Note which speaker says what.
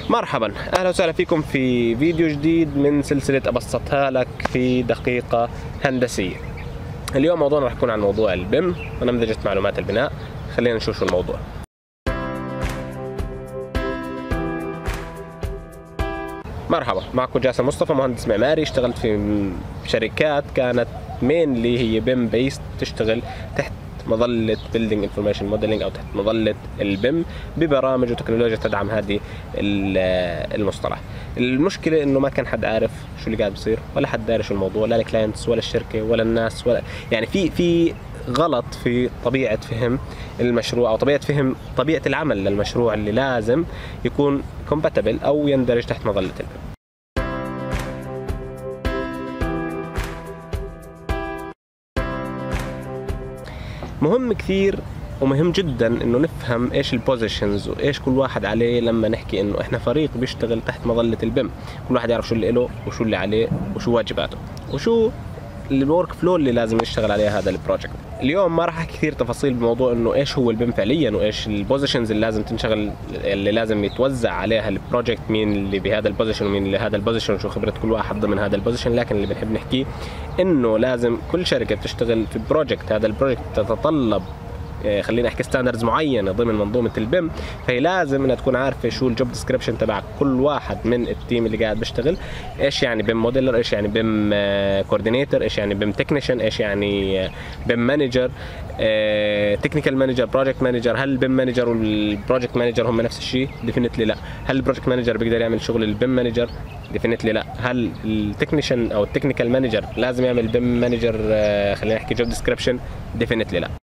Speaker 1: مرحبا، اهلا وسهلا فيكم في فيديو جديد من سلسلة ابسطها لك في دقيقة هندسية. اليوم موضوعنا راح يكون عن موضوع البيم ونمذجة معلومات البناء. خلينا نشوف شو الموضوع. مرحبا، معكم جاسر مصطفى، مهندس معماري. اشتغلت في شركات كانت مينلي هي بيم بيست، تشتغل تحت مظلة Building Information Modeling أو تحت مظلة البيم ببرامج وتكنولوجيا تدعم هذه المصطلح. المشكلة إنه ما كان حد عارف شو اللي قاعد بصير، ولا حد داري شو الموضوع، لا الكلاينتس ولا الشركة ولا الناس، ولا يعني في غلط في طبيعة فهم المشروع أو طبيعة العمل للمشروع اللي لازم يكون compatible أو يندرج تحت مظلة البيم. مهم كثير ومهم جدا انه نفهم ايش البوزيشنز وايش كل واحد عليه. لما نحكي انه احنا فريق بيشتغل تحت مظلة البيم، كل واحد يعرف شو اللي له وشو اللي عليه وشو واجباته وشو الورك فلو اللي لازم يشتغل عليه هذا البروجكت. اليوم ما راح احكي كثير تفاصيل بموضوع انه ايش هو البيم فعليا وايش البوزيشنز اللي لازم تنشغل، اللي لازم يتوزع عليها البروجكت، مين اللي بهذا البوزيشن ومين اللي هذا البوزيشن وشو خبرة كل واحد ضمن هذا البوزيشن. لكن اللي بنحب نحكيه انه لازم كل شركة بتشتغل في بروجكت، هذا البروجكت تتطلب خلينا احكي ستاندردز معينه ضمن منظومه البيم، فهي لازم انها تكون عارفه شو الجوب ديسكريبشن تبع كل واحد من التيم اللي قاعد بيشتغل. ايش يعني بيم موديلر، ايش يعني بيم كوردينيتور، ايش يعني بيم تكنيشن، ايش يعني بيم مانجر، تكنيكال مانجر، بروجكت مانجر. هل البيم مانجر والبروجكت مانجر هم نفس الشيء؟ ديفينتلي لا. هل البروجكت مانجر بيقدر يعمل شغل البيم مانجر؟ ديفينتلي لا. هل التكنيشن او التكنيكال مانجر لازم يعمل بيم مانجر خلينا نحكي جوب ديسكريبشن؟ ديفينتلي لا.